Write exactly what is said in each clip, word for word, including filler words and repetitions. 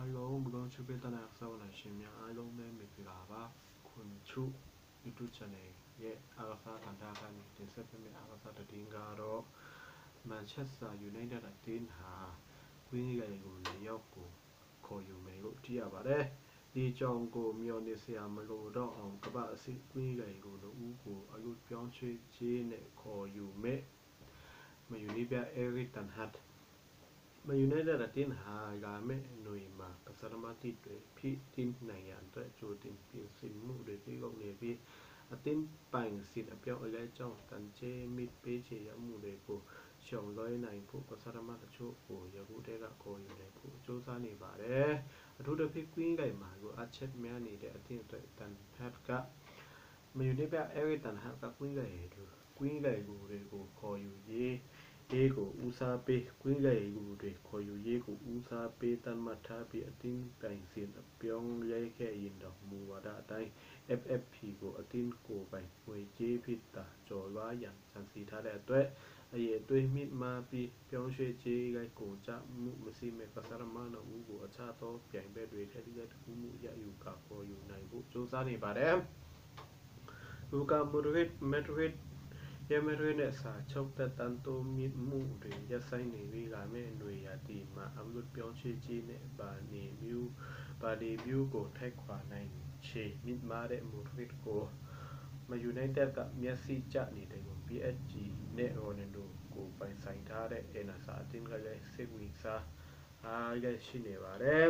အားလုံးဘုံချူပေးတဲ့နောက်ဆုံးလာရှင်များအားလုံးပဲမိပြပါပါခွန်ချူ YouTube channel ရဲ့အားကစားဌာနကနေတင်ဆက်ပေးမယ့်အားကစားသတင်းကတော့ Manchester United အသင်းဟာကွင်းရိုင်ကို၄ရောက်ကိုခေါ်ယူမယ်လို့သိရပါတယ်ဒီကြောင့်ကိုမျှော်နေစရာမလိုတော့အောင်ကမ္ဘာအဆင့်ကွင်းရိုင်ကိုလူဦးကိုအလုပြောင်းရွှေ့ခြင်းနဲ့ခေါ်ယူမယ်မယူနီပြအဲရစ်တန်ဟတ်မယူနိုက်တက်အသင်းဟာလာမယ့်ຫນွေမှာကစားသမားတစ်တွေဖြစ်တင်းနိုင်ရန်အတွက်ကြိုတင်ပြင်ဆင်မှုတွေပြုလုပ်နေပြီးအသင်းပိုင်စစ်အပြောင်းအလဲကြောင့်တန်ကျေးမိပေးချေရမှုတွေကိုရှောင်လွှဲနိုင်ဖို့ကစားသမားတချို့ကိုယခုတည်းကခေါ်ယူနိုင်ဖို့စူးစမ်းနေပါတယ်အထူးသဖြင့်ကွင်းကိုင်မှာကိုအချက်များနေတဲ့အသင်းအတွက်တန်ဟတ်ကမယူနိုက်တက်အဲရစ်တန်ဟတ်ကကွင်းကိုင်ကွင်းကိုင်တွေကိုခေါ်ယူရေးရေးကိုဦးစားပေးကွင်းရိုင်ကိုတွေခေါ်ယူရေးကိုဦးစားပေးတတ်မှတ်ထားပြီးအတင်းပိုင်စဉ်အပြောင်းလဲခဲ့ရင်တော့မူဝါဒအတိုင်း F F P ကိုအတင်းကိုပိုင်ငွေကြေးဖြစ်တာကျော်လွှားရန်စံစီထားတဲ့အတွက်အရေးအသွေးမြင့်မားပြီးပြောင်းရွှေ့ခြင်းကကုန်ကြမှုမရှိမဲ့ကစားသမားတို့ဦးကိုအခြားသောပြိုင်ဘက်တွေထက်တဲ့တခုမှုရယူကခေါ်ယူနိုင်ဖို့စူးစမ်းနေပါတယ်လူကာမိုဒရစ်မက်ဒရစ်ရမရွေးနဲ့စာချုပ်သက်တမ်းတိုးမြင့်မှုတွေရပ်ဆိုင်းနေပြီးလာမယ့်ຫນွေရာသီမှာအလုပြောင်းရွှေ့ခြင်းနဲ့ဘာနေမျိုးဘာဒီမျိုးကိုထိုက်ခွာနိုင်ချေမြင့်မားတဲ့မိုဒရစ်ကိုမယူနိုက်တက်ကမျက်စိကျနေတဲ့ P S G နဲ့ရိုနယ်ဒိုကိုပိုင်ဆိုင်ထားတဲ့အင်နာစာအသင်းကလည်းစိတ်ဝင်စားအားရရှိနေပါတယ်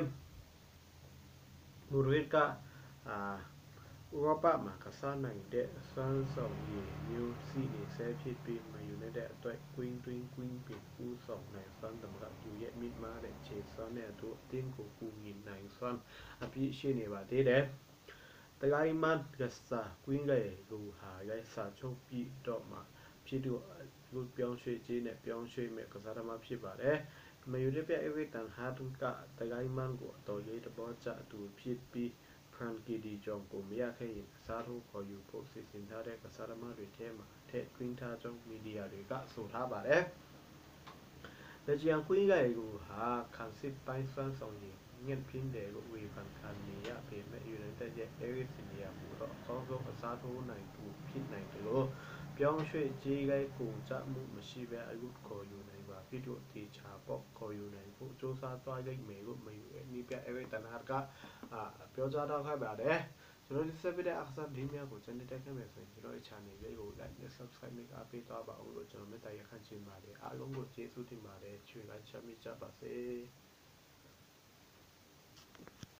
မိုဒရစ်ကအာဥရောပမှာကစားနိုင်တဲ့စွမ်းဆောင်ရည်မျိုးစီနေဆဲဖြစ်ပြီးမယူနိုက်တက်အတွက်ကွင်းတွင်းကွင်းပြင်ဦးဆောင်နိုင်စွမ်းသမကယူရဲ့မြင့်မားတဲ့ခြေစွမ်းနဲ့အတူအသင်းကိုကူညီနိုင်စွမ်းအပြည့်ရှိနေပါသေးတယ်။တကိုင်းမန်ကစားကွင်းလေလူဟာရိုက်စာချုပ်ပြီးတော့မှဖြစ်သူလူပြောင်းရွှေ့ခြင်းနဲ့ပြောင်းရွှေ့မဲ့ကစားသမားဖြစ်ပါတယ်။မယူနိုက်တက်အေဗီတန်ဟာတ်ကတကိုင်းမန်ကိုတော်ရေးတဘောချအတူဖြစ်ပြီးဖရန်ကီဒီဂျွန်ကိုမရခဲ့ရင်စားထိုးခေါ်ယူဖို့စီစဉ်ထားတဲ့ကစားသမားတွေထဲမှာထည့်သွင်းထားကြောင်းမီဒီယာတွေကဆိုထားပါတယ်။လက်ကျန်ကွင်းရိုင်ကိုဟာခံစစ်ပိုင်းစွမ်းဆောင်ရည်ငှက်ပြင်းတယ်လို့ဝေဖန်ခံနေရပေမဲ့ယူနိုက်တက်ရဲ့အဲရစ်စီနီယာကိုတော့အကောင်းဆုံးအစားထိုးနိုင်သူဖြစ်နိုင်တယ်လို့ပြောင်းရွှေ့ကြီးကိုကုန်ကြမှုမရှိဘဲအလုခေါ်ယူနိုင်ပါဖြစ်လို့တေချာပေါ့ခေါ်ယူနိုင်ဖို့စ조사သွားလိမ့်မယ်လို့မယူနီးပြအဲရစ်တန်ဟာတ်ကပြောကြားထားခဲ့ပါတယ်ကျွန်တော်ဒီဆက်ပြီးတဲ့အခစားဒီများကိုကျွန်တော်တက်ခဲ့မယ်ဆိုရင်ကျွန်တော်ရဲ့ channel လေးကို like နဲ့ subscribe နဲ့အားပေးသွားပါဦးလို့ကျွန်တော်မေတ္တာရပ်ခံချင်ပါတယ်အားလုံးကိုကျေးဇူးတင်ပါတယ်ချွေလိုက်ချမ်းမြေ့ကြပါစေ